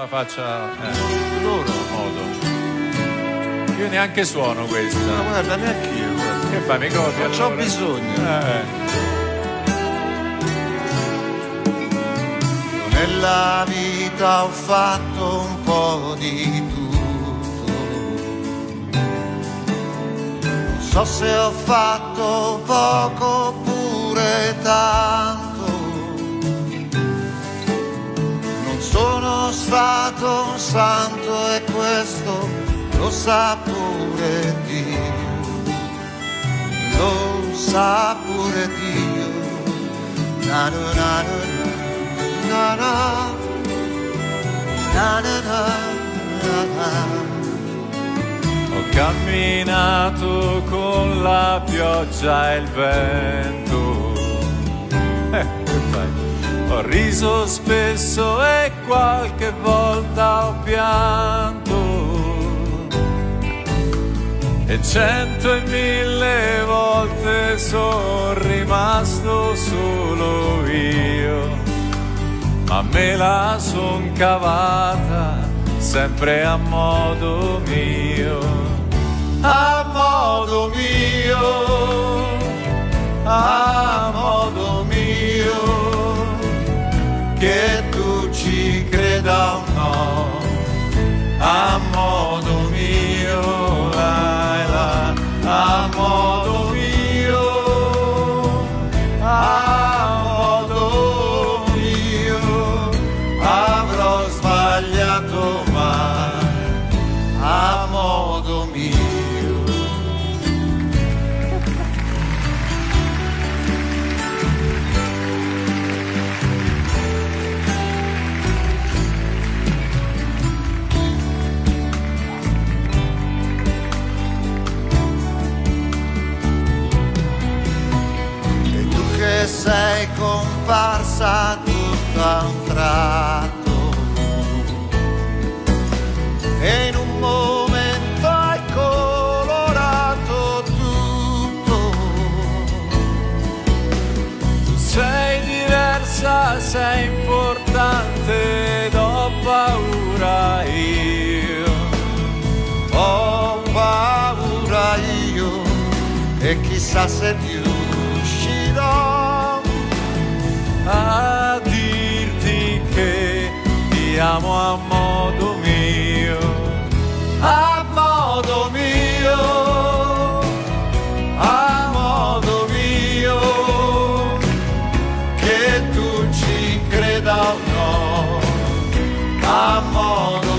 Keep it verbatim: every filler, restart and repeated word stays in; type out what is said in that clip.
la faccia eh, loro modo. Io neanche suono questa. Ma guarda, neanche io. Guarda. Che fai, mi copi? Non allora? c'ho bisogno. Eh. Nella vita ho fatto un po' di tutto. Non so se ho fatto poco oppure tanto. Sono stato un santo e questo lo sa pure Dio, lo sa pure Dio. Na na na na na na na na na. Ho camminato con la pioggia e il vento. Eh, che fai? Ho riso spesso e qualche volta ho pianto, e cento e mille volte sono rimasto solo io, ma me la son cavata sempre a modo mio, a modo mio, a modo mio. Che tu ci creda o no, a modo mio, la, la, a modo mio, a modo mio, avrò sbagliato ma a modo mio. Che sei comparsa tutto a un tratto e in un momento hai colorato tutto. Tu sei diversa, sei importante ed ho paura io, Ho paura io e chissà se riuscirò a dirti che ti amo a modo mio, a modo mio, a modo mio, che tu ci creda o no, a modo